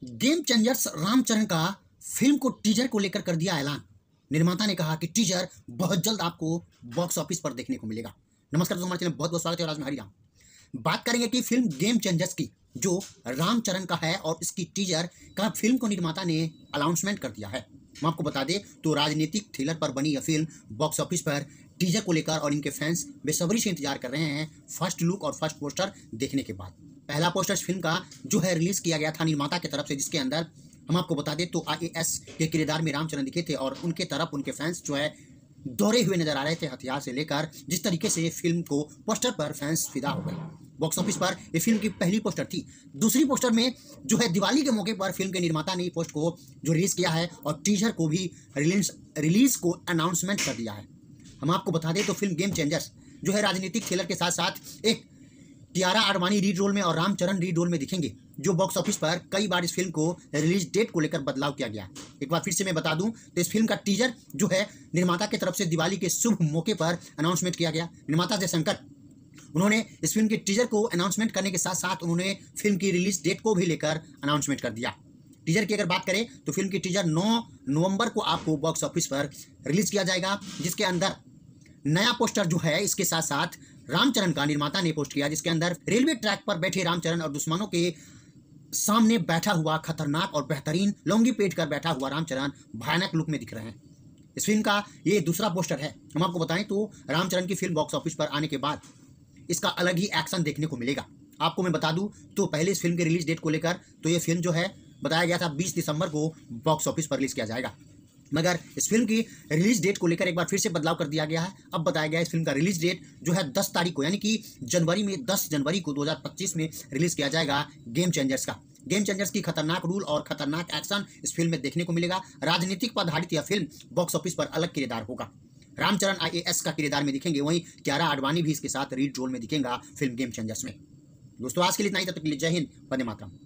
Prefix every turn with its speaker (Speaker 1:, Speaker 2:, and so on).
Speaker 1: Game changers Ramcharan का film को teaser को लेकर कर दिया ऐलान। निर्माता ने कहा कि टीजर बहुत जल्द आपको बॉक्स ऑफिस पर देखने को मिलेगा। नमस्कार दोस्तों, हमारे चैनल में बहुत बहुत स्वागत है और आज मैं हरिराम बात करेंगे कि फिल्म गेम चेंजर्स की जो रामचरण का है और इसकी टीजर का फिल्म को निर्माता ने अनाउंसमेंट कर दिया है। हम आपको बता दें तो राजनीतिक थ्रिलर पर बनी यह फिल्म बॉक्स ऑफिस पर टीजर को लेकर और इनके फैंस बेसब्री से इंतजार कर रहे हैं फर्स्ट लुक और फर्स्ट पोस्टर देखने के बाद। पहला पोस्टर इस फिल्म का जो है रिलीज किया गया था निर्माता की तरफ से, जिसके अंदर हम आपको बता दें तो आईएएस के किरदार में रामचरण दिखे थे और उनके तरफ उनके फैंस जो है दौड़े हुए नजर आ रहे थे हथियार से लेकर। जिस तरीके से फिल्म को पोस्टर पर फैंस फिदा हो गए। बॉक्स ऑफिस पर ये फिल्म की पहली पोस्टर थी। दूसरी पोस्टर में जो है दिवाली के मौके पर फिल्म के निर्माता ने पोस्ट को जो रिलीज किया है और टीजर को भी रिलीज को अनाउंसमेंट कर दिया है। हम आपको बता दें तो फिल्म गेम चेंजर्स जो है राजनीतिक थ्रिलर के साथ साथ एक कियारा आडवाणी लीड रोल में और रामचरण लीड रोल में दिखेंगे। जो बॉक्स ऑफिस पर कई बार इस फिल्म को रिलीज डेट को लेकर बदलाव किया गया। एक बार फिर से मैं बता दूं तो इस फिल्म का टीजर जो है निर्माता की तरफ से दिवाली के शुभ मौके पर अनाउंसमेंट किया गया। निर्माता जयशंकर उन्होंने इस फिल्म के टीजर को अनाउंसमेंट करने के साथ साथ उन्होंने फिल्म की रिलीज डेट को भी लेकर अनाउंसमेंट कर दिया। टीजर की अगर बात करें तो फिल्म की टीजर 9 नवंबर को आपको बॉक्स ऑफिस पर रिलीज किया जाएगा, जिसके अंदर नया पोस्टर जो है इसके साथ साथ रामचरण का निर्माता ने पोस्ट किया, जिसके अंदर रेलवे ट्रैक पर बैठे रामचरण और दुश्मनों के सामने बैठा हुआ खतरनाक और बेहतरीन लौंगी पेट कर बैठा हुआ रामचरण भयानक लुक में दिख रहे हैं। इस फिल्म का ये दूसरा पोस्टर है। हम आपको बताएं तो रामचरण की फिल्म बॉक्स ऑफिस पर आने के बाद इसका अलग ही एक्शन देखने को मिलेगा। आपको मैं बता दूं तो पहले इस फिल्म के रिलीज डेट को लेकर तो ये फिल्म जो है बताया गया था 20 दिसंबर को बॉक्स ऑफिस पर रिलीज किया जाएगा, मगर इस फिल्म की रिलीज डेट को लेकर एक बार फिर से बदलाव कर दिया गया है। अब बताया गया है इस फिल्म का रिलीज डेट जो है 10 तारीख को, यानी कि जनवरी में 10 जनवरी को 2025 में रिलीज किया जाएगा गेम चेंजर्स का। गेम चेंजर्स की खतरनाक रूल और खतरनाक एक्शन इस फिल्म में देखने को मिलेगा। राजनीतिक पर आधारित यह फिल्म बॉक्स ऑफिस पर अलग किरदार होगा। रामचरण आईएएस का किरदार में दिखेंगे, वहीं कियारा आडवाणी भी इसके साथ लीड रोल में दिखेगा फिल्म गेम चेंजर्स में। दोस्तों आज के लिए इतना ही, तब तक के लिए जय हिंद, वंदे मातरम।